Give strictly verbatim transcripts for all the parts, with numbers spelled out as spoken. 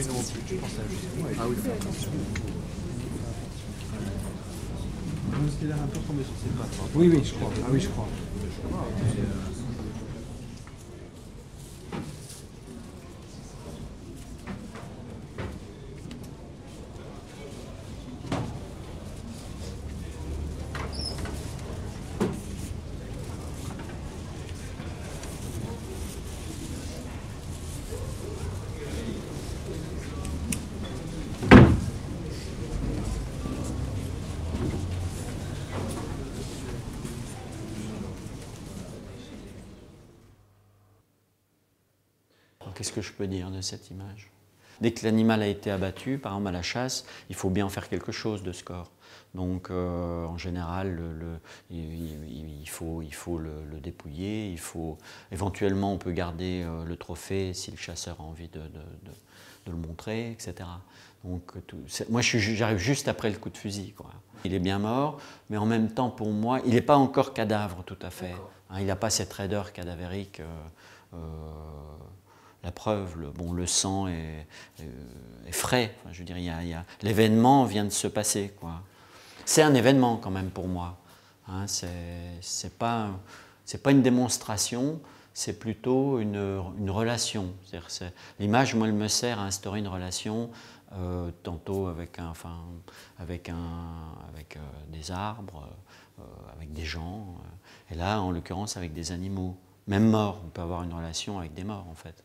Oui, non plus, je pense à juste. Ah oui, faire attention. Parce qu'il a un peu tombé sur ses pattes. Oui, oui, je crois. Ah oui, je crois. Je crois. Mais, euh... Qu'est-ce que je peux dire de cette image? Dès que l'animal a été abattu, par exemple à la chasse, il faut bien en faire quelque chose de ce corps. Donc euh, en général, le, le, il, il faut, il faut le, le dépouiller, il faut, éventuellement on peut garder euh, le trophée si le chasseur a envie de, de, de, de le montrer, et cetera. Donc tout, moi j'arrive juste après le coup de fusil, quoi. Il est bien mort, mais en même temps pour moi, il n'est pas encore cadavre tout à fait. Hein, il n'a pas cette raideur cadavérique. Euh, euh, La preuve, le, bon, le sang est, est frais. Enfin, je veux dire, il y a, il y a, l'événement vient de se passer, quoi. C'est un événement quand même pour moi. Hein, c'est pas, c'est pas une démonstration, c'est plutôt une, une relation. L'image, moi, elle me sert à instaurer une relation, euh, tantôt avec, un, enfin, avec, un, avec euh, des arbres, euh, avec des gens, euh, et là, en l'occurrence, avec des animaux. Même morts, on peut avoir une relation avec des morts, en fait.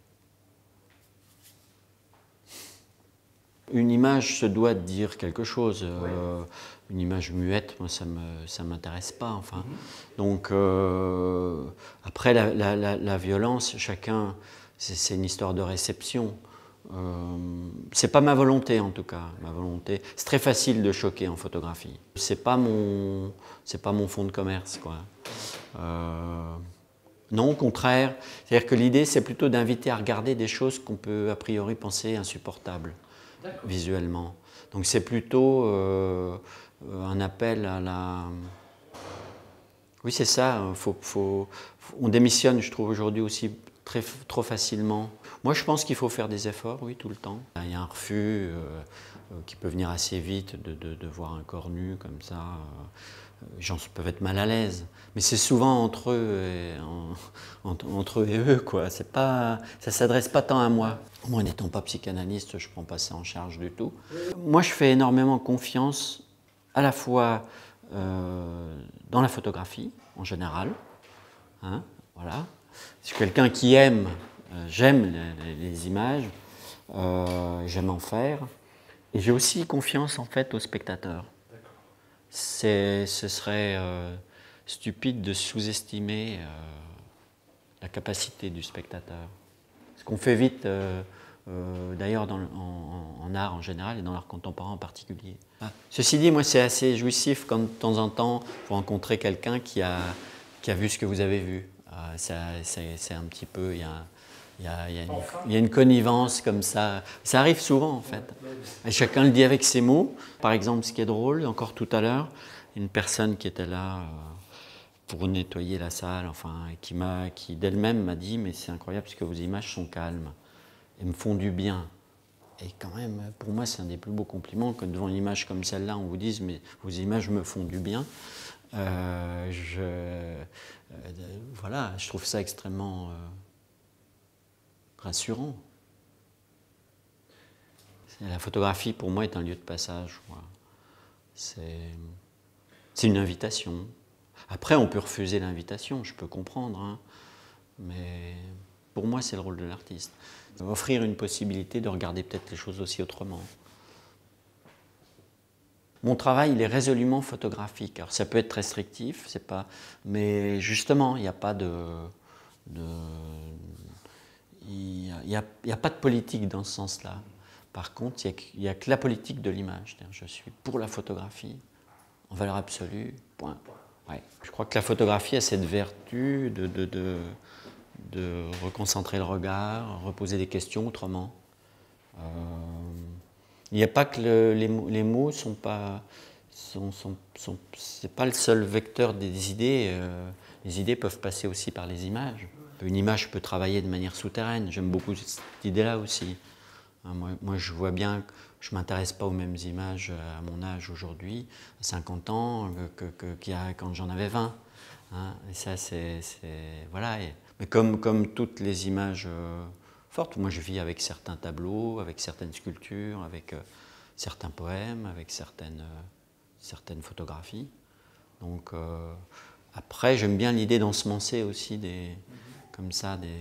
Une image se doit de dire quelque chose. Euh, une image muette, moi, ça me, ça m'intéresse pas. Enfin, mm-hmm. Donc, euh, après, la, la, la, la violence, chacun, c'est une histoire de réception. Euh, c'est pas ma volonté, en tout cas. Ma volonté, c'est très facile de choquer en photographie. C'est pas mon, c'est pas mon fonds de commerce, quoi. Euh, non, au contraire. C'est-à-dire que l'idée, c'est plutôt d'inviter à regarder des choses qu'on peut a priori penser insupportables visuellement. Donc c'est plutôt euh, un appel à la... Oui, c'est ça, faut, faut, on démissionne, je trouve, aujourd'hui aussi très, trop facilement. Moi, je pense qu'il faut faire des efforts, oui, tout le temps. Il y a un refus euh, qui peut venir assez vite de, de, de voir un corps nu comme ça. Les gens peuvent être mal à l'aise, mais c'est souvent entre eux et, en, entre, entre eux et eux, quoi. C'est pas, ça ne s'adresse pas tant à moi. Moi, n'étant pas psychanalyste, je ne prends pas ça en charge du tout. Moi, je fais énormément confiance à la fois euh, dans la photographie, en général. Hein, voilà. Je suis quelqu'un qui aime, euh, j'aime les, les images, euh, j'aime en faire. Et j'ai aussi confiance, en fait, aux spectateurs. Ce serait euh, stupide de sous-estimer euh, la capacité du spectateur. Ce qu'on fait vite, euh, euh, d'ailleurs en, en art en général et dans l'art contemporain en particulier. Ah. Ceci dit, moi c'est assez jouissif quand de temps en temps vous rencontrez quelqu'un qui a, qui a vu ce que vous avez vu. Euh, c'est un petit peu... Il y a, Il y, a, il, y a une, il y a une connivence comme ça. Ça arrive souvent en fait. Et chacun le dit avec ses mots. Par exemple, ce qui est drôle, encore tout à l'heure, une personne qui était là euh, pour nettoyer la salle, enfin, qui, m'a, qui d'elle-même m'a dit « mais c'est incroyable parce que vos images sont calmes et me font du bien ». Et quand même, pour moi, c'est un des plus beaux compliments que devant une image comme celle-là, on vous dise « mais vos images me font du bien euh, ». Je, euh, voilà, je trouve ça extrêmement... Euh, rassurant. La photographie, pour moi, est un lieu de passage. C'est une invitation. Après, on peut refuser l'invitation, je peux comprendre, hein, mais pour moi, c'est le rôle de l'artiste. Offrir une possibilité de regarder peut-être les choses aussi autrement. Mon travail, il est résolument photographique. Alors, ça peut être restrictif, c'est pas... mais justement, il n'y a pas de... de Il n'y a, a, a pas de politique dans ce sens-là. Par contre, il n'y a, a que la politique de l'image. Je suis pour la photographie, en valeur absolue, point. Ouais. Je crois que la photographie a cette vertu de, de, de, de reconcentrer le regard, reposer des questions autrement. Euh, il n'y a pas que le, les, les mots ne sont pas... Sont, sont, sont, c'est pas le seul vecteur des idées. Euh, les idées peuvent passer aussi par les images. Une image peut travailler de manière souterraine. J'aime beaucoup cette idée-là aussi. Hein, moi, moi, je vois bien que je ne m'intéresse pas aux mêmes images à mon âge aujourd'hui, à cinquante ans, que, que, qu'il y a quand j'en avais vingt. Hein, et ça, c'est... Voilà. Et, mais comme, comme toutes les images euh, fortes, moi je vis avec certains tableaux, avec certaines sculptures, avec euh, certains poèmes, avec certaines, euh, certaines photographies. Donc euh, après, j'aime bien l'idée d'ensemencer aussi des, comme ça, des...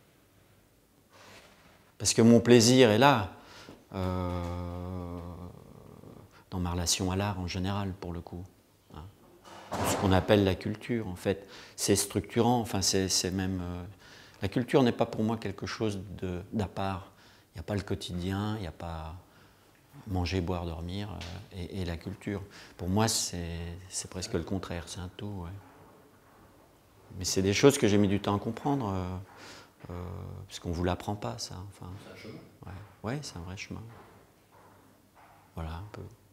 Parce que mon plaisir est là, euh, dans ma relation à l'art en général, pour le coup. Hein. Ce qu'on appelle la culture, en fait, c'est structurant, enfin, c'est même... Euh, la culture n'est pas pour moi quelque chose d'à part. Il n'y a pas le quotidien, il n'y a pas manger, boire, dormir euh, et, et la culture. Pour moi, c'est presque le contraire, c'est un tout. Ouais. Mais c'est des choses que j'ai mis du temps à comprendre, euh, euh, parce qu'on ne vous l'apprend pas, ça. Enfin, c'est un chemin. Ouais, ouais, c'est un vrai chemin. Voilà, un peu.